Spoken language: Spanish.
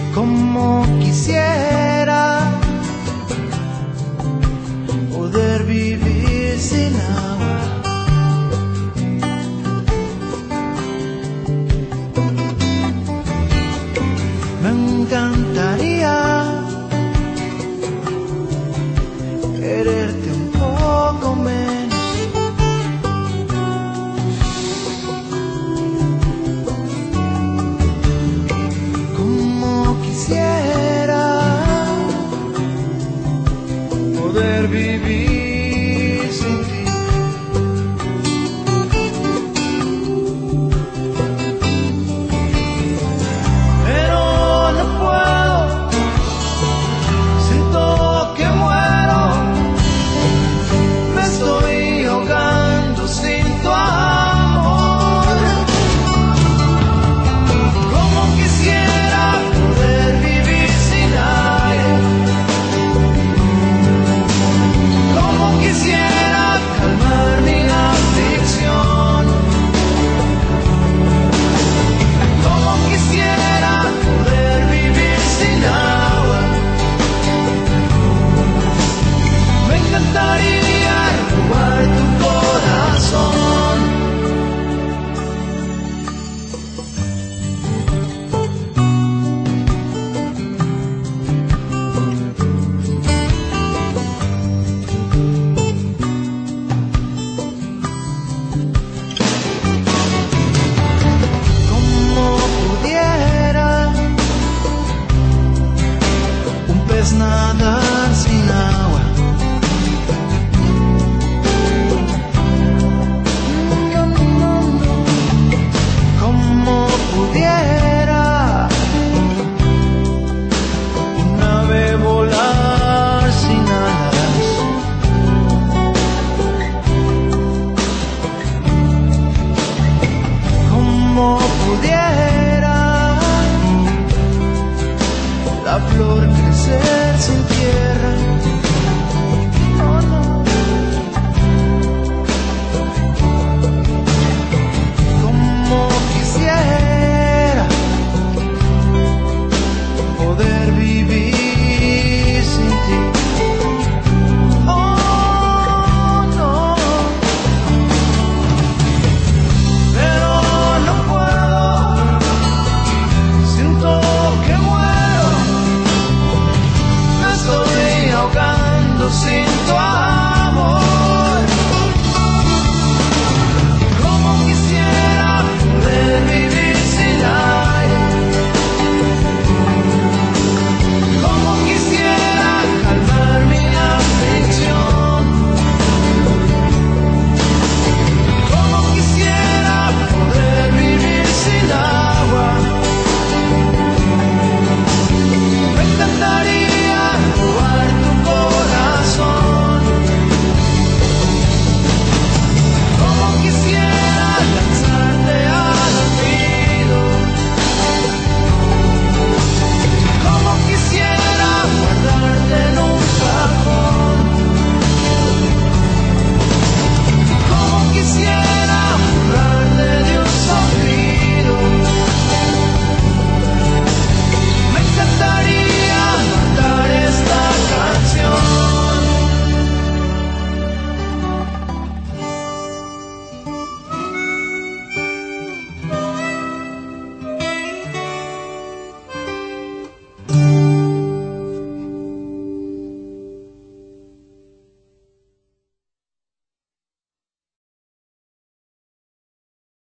Como quisiera poder vivir sin agua. Me encantaría quererte un poco menos. Como quisiera poder vivir sin ti. Pero no puedo, siento que muero, me estoy ahogando sin tu amor. Como quisiera poder vivir sin aire, como quisiera calmar mi aflicción, como quisiera poder vivir sin agua. Me encantaría robar tu corazón. Como pudiera un pez nadar sin agua. Como pudiera un ave volar sin alas. Como pudiera la flor crecer sin tierra.